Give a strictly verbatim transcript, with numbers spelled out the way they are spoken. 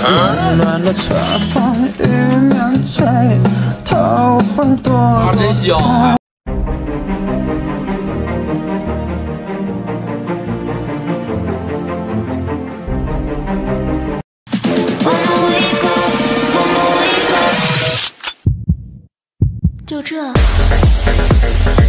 温暖的侧风与面吹，头昏多啊，真香！ 就这。